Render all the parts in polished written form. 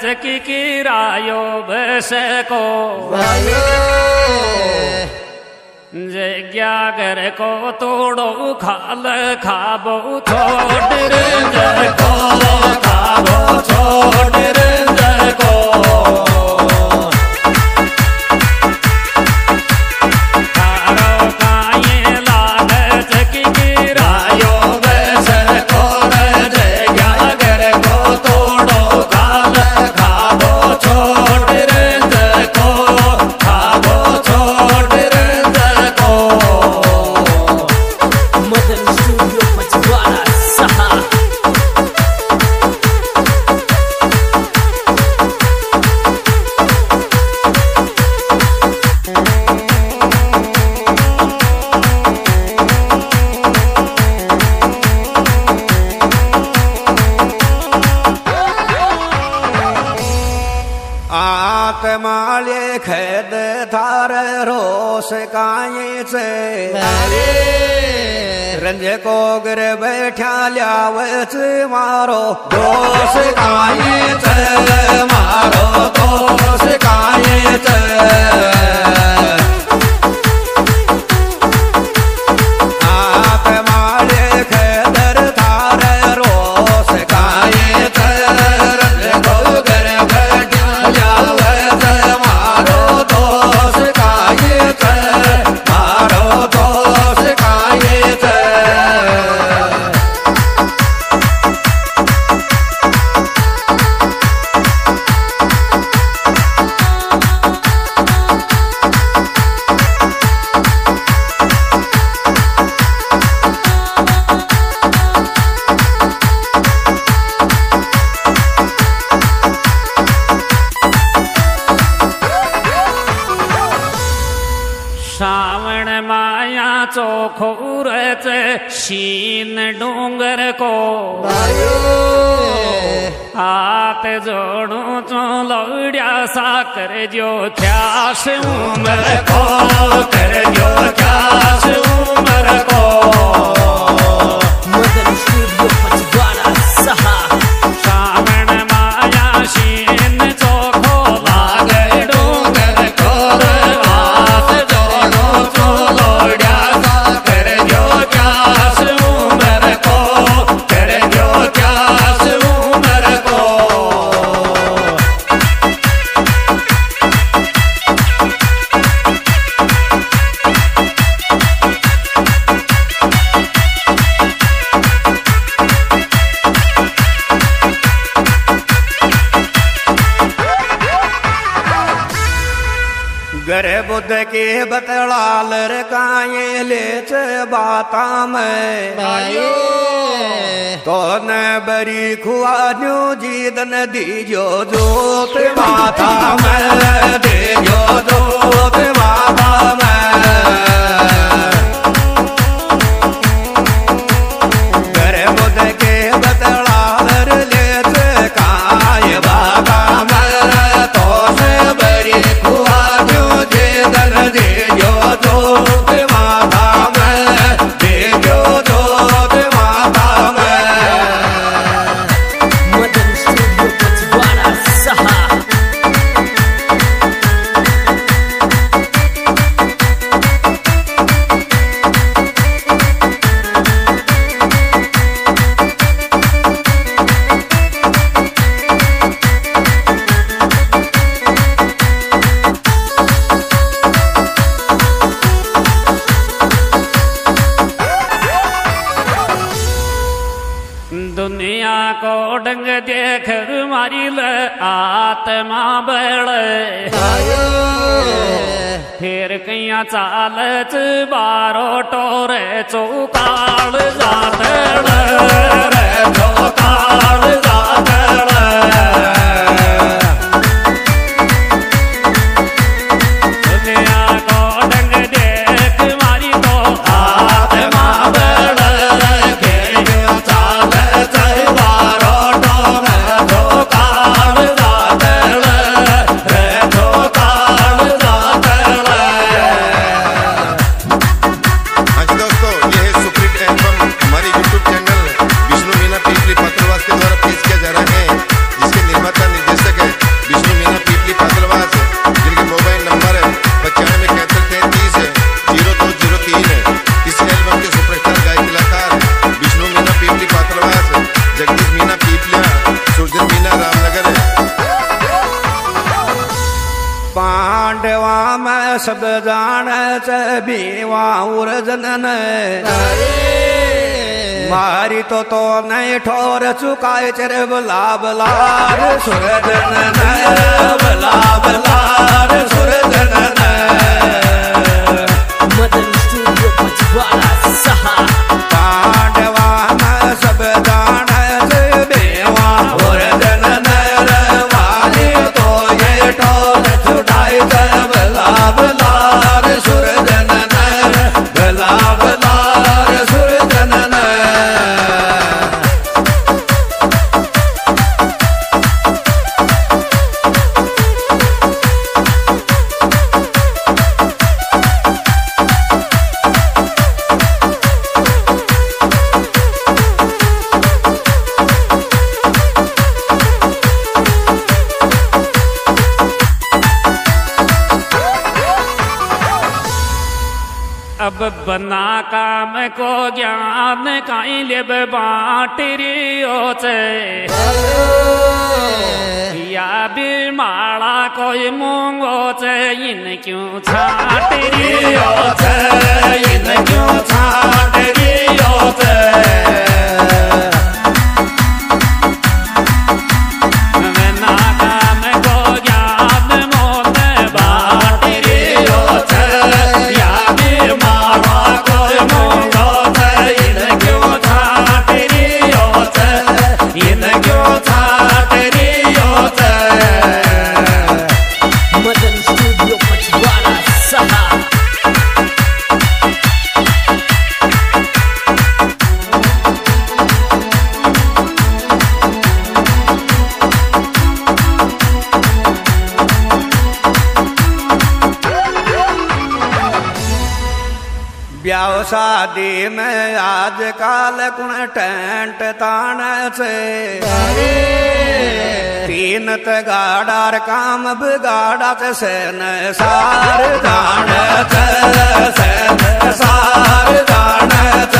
जकी किरायो बस को जग्या घर को तोड़ो खाल खाबो छोड़ रंज को खाबो छोड़ रंज को माले खेद थार रोस काये से रंज को गिर बैठा लियावच मारो दोष काये से मारो दोष काये से आप माले खेदर थार रोस काये से रंज को गिर बैठा लियावच मारो दोष काये से मारो दोष काये से श्रावण माया चोखोर शीन डूंगर को हाथ जोड़ू चो लौड़िया सा कर जो ख्यास उमर को कर जो ख्यास उमर को श्रावण माया शीन चोखो लागे डूंगर को हाथ जोड़ू चो लौड़िया सा कर जो ख्यास उमर को कर जो ख्यास उमर को गर बुद्ध के बतलाल रकाये लेच बाता में तो न बरी खुआन्यू जीदन दीजो जोत माता में दीजो जोत माता में गर बुद्ध के बतलाल लेच काय बाता में तो से बरी खुआन्यू जीदन दीजो जोत माता में दीजो जोत माता में दुनिया को डंग देख मारी ल आत्मा बड़ फिर कैया चालच बारो टोरे चौकाल जातड़ रे चौकाल जातड़ दुनिया को डंग देख मारी तो आत्मा बड़ हमारे YouTube चैनल विष्णु मीना पीपली पत्रवास के द्वारा पेश किया जा रहा है। पांडवा में सब जाने चे बीवा उर्जन मारी तो नहीं ठोर चुकाए चर बला बलार सुरजन बला बलार सुरजन मदन स्टूडियो पचवाड़ा सहा पांडवा में सब जाने से बेवा उर्जन वाली तो ये ठोर चुकाए चर बला बलार सुरजन बला बलार सुरजन अब बना काम को ज्ञान काई लेब बाँट रियो चे या बिरमाड़ा कोई मूंगो चे इन क्यों छाट रियो चे इन क्यों छाट रियो चे ब्याह शादी में आज काल कुण टेंट तान से तीन तगाड़ार काम बिगाड़ा सेन सार जान सेन सार जान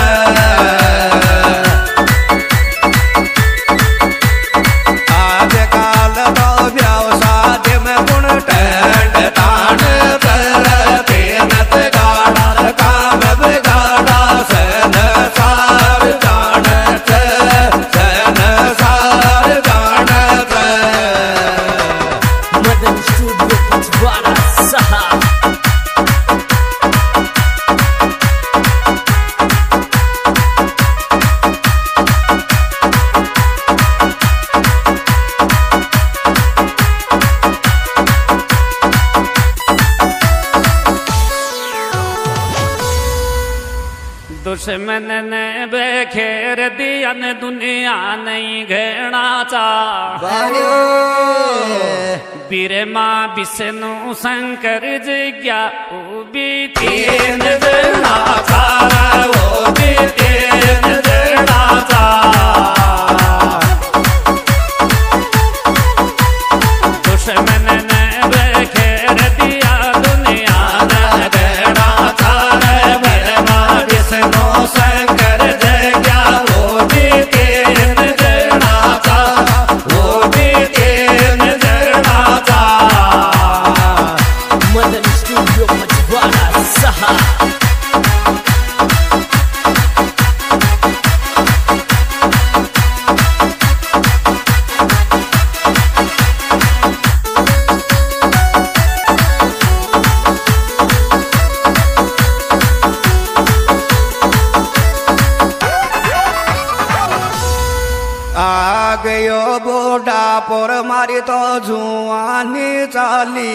आज काल तो ब्याह शादी में कुण टेंट तान तीन तगाड़ार काम बिगाड़ा सेन सार जान सेन सार जान मदन स्टूडियो पचवाड़ा सहा दुश्मन ने बेखेर दिया न दुनिया नहीं घेना चा बीरमा विष्णु शंकर जिज्ञा वो भी तीन देना चा वो भी तीन देना चा दुश्मन ने बेखेर दिया दुनिया न घेना चा विष्णु शंकर जग्या वो भी तीन देना चा वो भी तीन देना चा मदन स्टूडियो पचवाड़ा सहा आ गयो बोडा पोर मारी तो जुआनी चाली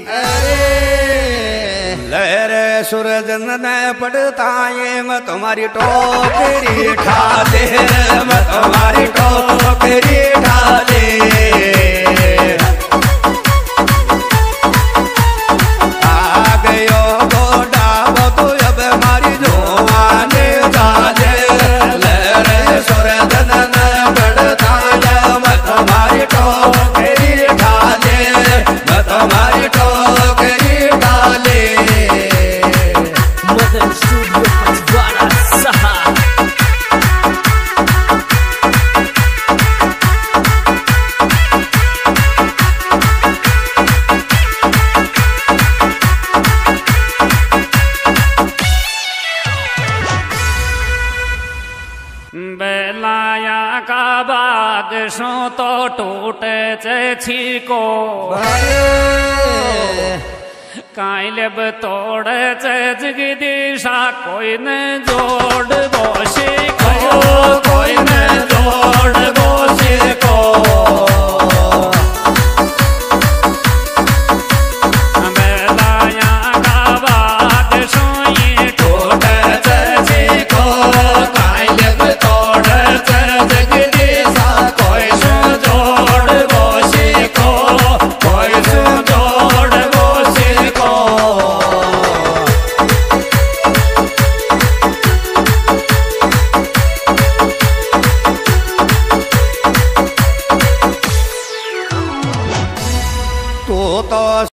लहरे सूरजन ने पड़ता ये मैं तुम्हारी टोकरी ठाले मैं तुम्हारी टोकरी ठाले आ गयो बोडा वो तो अब मारी जुआनी चाले लहरे सूरजन ने पड़ता ये मैं तुम्हारी टोकरी ठाले मैं तुम्हारी टोकरी ठाले मदन स्टूडियो पचवाड़ा सहा छीको काइलब तोड़ जगदीशा कोई न जोड़ बोशी को कोई न जोड़